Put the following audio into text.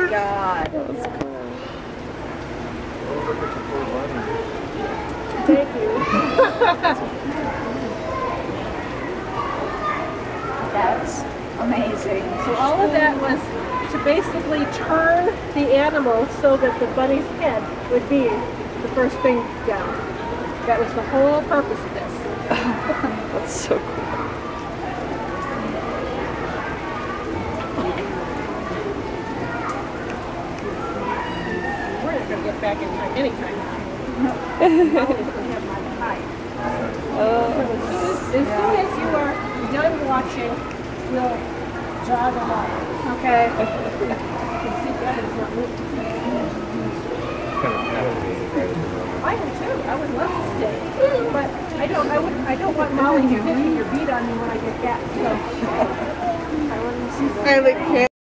God. That was cool. Thank you. That's amazing. So all of that was to basically turn the animal so that the bunny's head would be the first thing down. That was the whole purpose of this. That's so cool. We're not going to get back in time anytime now. No. Always going to have my hide. So as soon as you are done watching, we'll jog along. Okay? You can see that is not moving. I am too. I would love to stay, but I don't want Molly to hit your beat on me when I get back. So I want to see. I like can't.